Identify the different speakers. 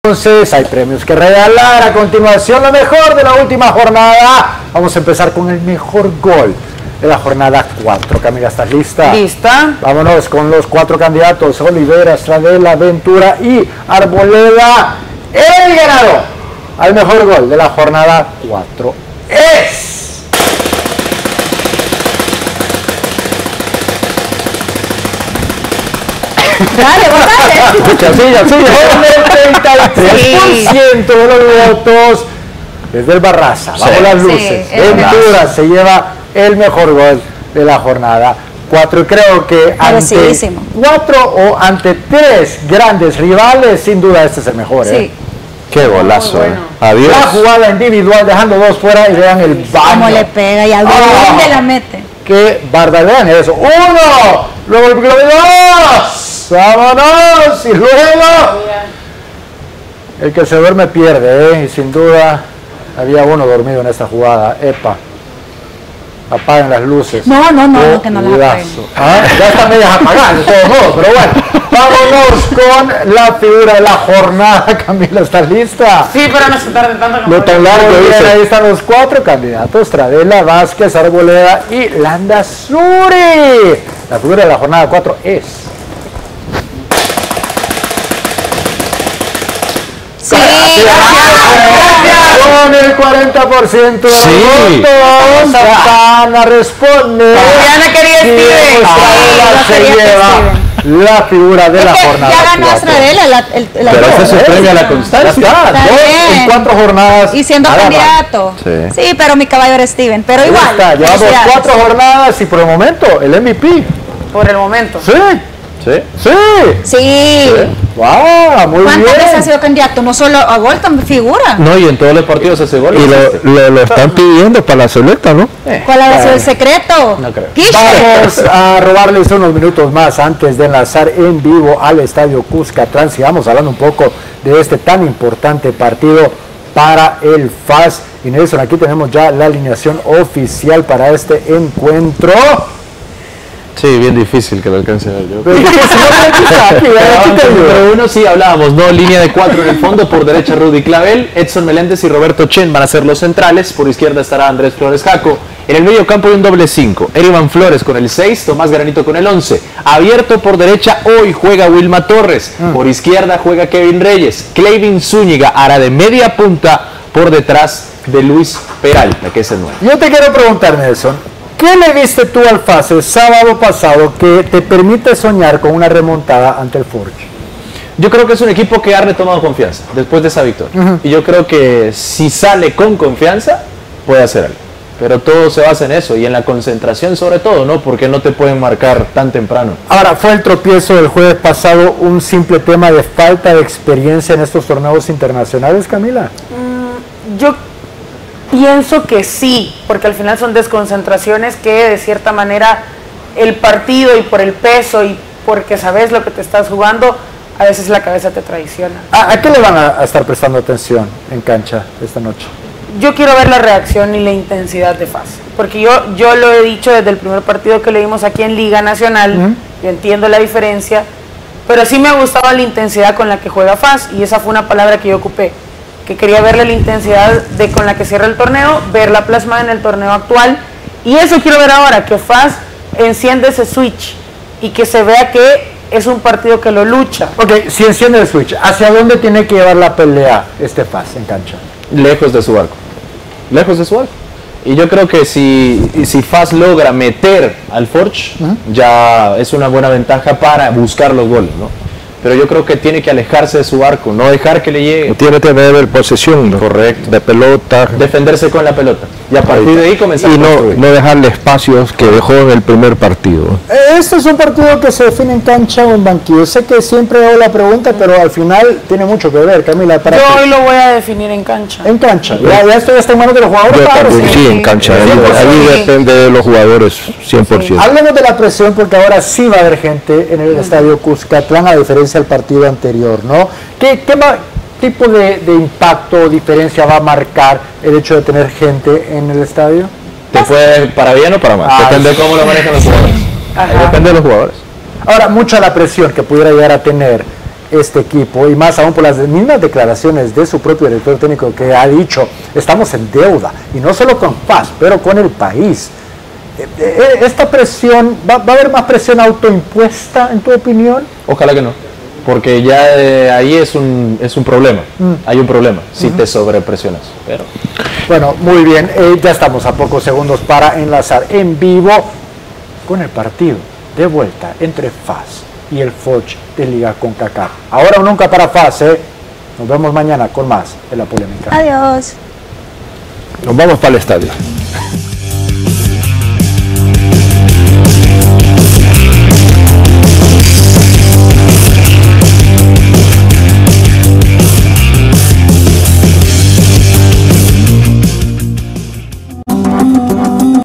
Speaker 1: Entonces hay premios que regalar. A continuación, lo mejor de la última jornada. Vamos a empezar con el mejor gol de la jornada 4. Camila, ¿estás lista?
Speaker 2: Lista.
Speaker 1: Vámonos con los 4 candidatos: Olivera, Stradella, Ventura y Arboleda. El ganador al mejor gol de la jornada 4 es...
Speaker 2: Dale.
Speaker 1: Escucha, sigue, con el 33% de los votos desde el Barraza, bajo las luces. Ventura se lleva el mejor gol de la jornada 4. Y creo que ante 4 o ante 3 grandes rivales, sin duda este es el mejor.
Speaker 2: Sí.
Speaker 3: Qué golazo.
Speaker 2: Bueno.
Speaker 3: Adiós.
Speaker 1: La jugada individual, dejando 2 fuera y vean el baño.
Speaker 2: Cómo le pega y a dónde la mete.
Speaker 1: Qué barbaridad, vean eso. 1, luego el 2, vámonos, y luego el que se duerme pierde, y sin duda había uno dormido en esta jugada. Epa, apaguen las luces.
Speaker 2: No, que no las apaguen.
Speaker 1: Ya están medias apagadas de todos modos, pero bueno, vámonos con la figura de la jornada. Camila, ¿estás lista?
Speaker 2: Sí, pero no se tarde tanto como
Speaker 1: No tan largo. Bien, ahí están los 4 candidatos: Stradella, Vázquez, Arboleda y Landazuri. La figura de la jornada 4 es...
Speaker 2: Sí.
Speaker 1: Con el 40% de los votos, Santana responde.
Speaker 2: Diana quería Steven.
Speaker 1: Se lleva la figura de la jornada.
Speaker 2: Ya ganó Stradella.
Speaker 3: Pero ese es su premio a la constancia.
Speaker 1: 2 en 4 jornadas.
Speaker 2: Y siendo candidato. Sí, pero mi caballo era Steven. Pero igual.
Speaker 1: Llevamos 4 jornadas y por el momento el MVP.
Speaker 2: Por el momento.
Speaker 1: Sí. Wow, muy bien.
Speaker 2: ¿Cuántas veces ha sido candidato? No solo a gol, también figura.
Speaker 3: No, y en todos los partidos hace gol. Y lo están pidiendo para la selecta, ¿no?
Speaker 2: ¿Cuál ha sido el secreto?
Speaker 1: No creo. Vamos a robarles unos minutos más antes de enlazar en vivo al Estadio Cuscatlán. Sigamos hablando un poco de este tan importante partido para el FAS. Y Nelson, aquí tenemos ya la alineación oficial para este encuentro.
Speaker 3: Sí, bien difícil que lo alcance a ver yo.
Speaker 1: Pero
Speaker 3: uno sí hablábamos, ¿no? Línea de 4 en el fondo, por derecha Rudy Clavel, Edson Meléndez y Roberto Chen van a ser los centrales, por izquierda estará Andrés Flores Jaco, en el medio campo hay un doble 5, Erivan Flores con el 6, Tomás Granito con el 11, abierto por derecha hoy juega Wilma Torres, por izquierda juega Kevin Reyes, Clevin Zúñiga hará de media punta por detrás de Luis Peralta, que es el 9.
Speaker 1: Yo te quiero preguntar, Nelson, ¿qué le viste tú al FAS el sábado pasado que te permite soñar con una remontada ante el Forge?
Speaker 3: Yo creo que es un equipo que ha retomado confianza después de esa victoria. Y yo creo que si sale con confianza, puede hacer algo. Pero todo se basa en eso y en la concentración sobre todo, ¿no? Porque no te pueden marcar tan temprano.
Speaker 1: Ahora, ¿fue el tropiezo del jueves pasado un simple tema de falta de experiencia en estos torneos internacionales, Camila?
Speaker 4: Yo pienso que sí, porque al final son desconcentraciones que de cierta manera el partido y por el peso y porque sabes lo que te estás jugando, a veces la cabeza te traiciona.
Speaker 1: ¿A qué le van a estar prestando atención en cancha esta noche?
Speaker 4: Yo quiero ver la reacción y la intensidad de FAS, porque yo lo he dicho desde el primer partido que le dimos aquí en Liga Nacional, yo entiendo la diferencia, pero sí me ha gustado la intensidad con la que juega FAS y esa fue una palabra que yo ocupé, que quería verle la intensidad con la que cierra el torneo, verla plasmada en el torneo actual, y eso quiero ver ahora, que FAS enciende ese switch y que se vea que es un partido que lo lucha.
Speaker 1: Ok, si enciende el switch, ¿hacia dónde tiene que llevar la pelea este FAS en cancha?
Speaker 3: Lejos de su arco. Lejos de su arco. Y yo creo que si FAS logra meter al Forge, ya es una buena ventaja para buscar los goles, ¿no? Pero yo creo que tiene que alejarse de su arco, no dejar que le llegue.
Speaker 5: Tiene que tener posesión, ¿no?
Speaker 3: Correcto.
Speaker 5: De pelota.
Speaker 3: Defenderse con la pelota. Y a partir de ahí comenzar
Speaker 5: y
Speaker 3: a construir.
Speaker 5: no dejarle espacios que dejó en el primer partido.
Speaker 1: Este es un partido que se define en cancha o en banquillo. Sé que siempre hago la pregunta, pero al final tiene mucho que ver, Camila.
Speaker 4: Yo hoy lo voy a definir en cancha.
Speaker 1: En cancha. Ya esto ya está en manos de los jugadores.
Speaker 5: Yo también, sí, en cancha. Ahí depende de los jugadores, 100%.
Speaker 1: Sí. Hablemos de la presión, porque ahora sí va a haber gente en el estadio Cuscatlán, a diferencia del partido anterior, ¿no? ¿Qué tipo de impacto o diferencia va a marcar el hecho de tener gente en el estadio?
Speaker 3: Te puede para bien o para mal. Depende de cómo lo manejan los jugadores. Depende de los jugadores.
Speaker 1: Ahora, mucha la presión que pudiera llegar a tener este equipo, y más aún por las mismas declaraciones de su propio director técnico, que ha dicho, estamos en deuda, y no solo con FAS, pero con el país. ¿Esta presión, va a haber más presión autoimpuesta, en tu opinión?
Speaker 3: Ojalá que no, porque ya ahí es un problema, hay un problema, si te sobrepresionas. Pero...
Speaker 1: Bueno, muy bien, ya estamos a pocos segundos para enlazar en vivo con el partido de vuelta entre FAS y el Foch de Liga CONCACAF. Ahora o nunca para FAS, Nos vemos mañana con más de la polémica.
Speaker 2: Adiós.
Speaker 5: Nos vamos para el estadio.